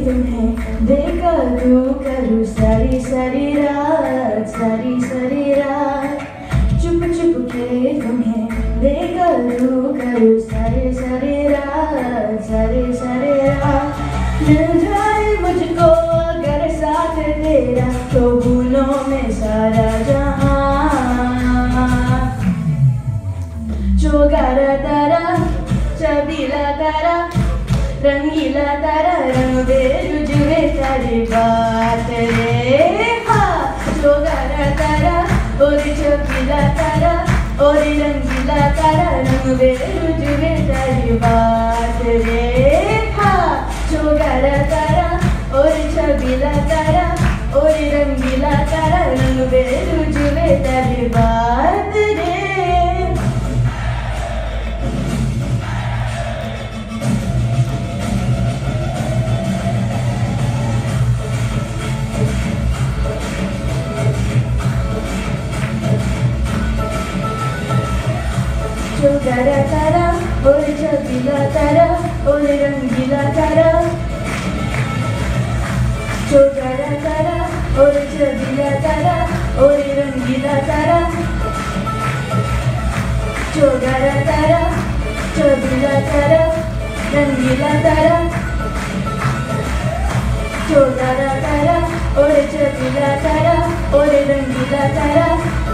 तुम्हें देखकर तू करूँ सारी सारी रात चुप चुप के तुम्हें देखकर तू करूँ सारी सारी रात मिल जाए मुझको अगर साथ तेरा तो भूलों में सारा जहां चौगारा तारा चबीला तारा रंगीला तारा रंग बेरुजुए तारी बात रे हाँ चौगारा तारा और चबीला तारा और रंगीला तारा रंग बेरुजुए तारी बात रे हाँ चौगारा तारा और चबीला तारा और रंगीला तारा रंग बेरुजुए तारी बात रे चौगारा तारा और चबीला तारा और रंगीला तारा चौगारा तारा और चबीला तारा और रंगीला तारा चौगारा तारा चबीला तारा रंगीला तारा चौगारा तारा और चबीला तारा और रंगीला तारा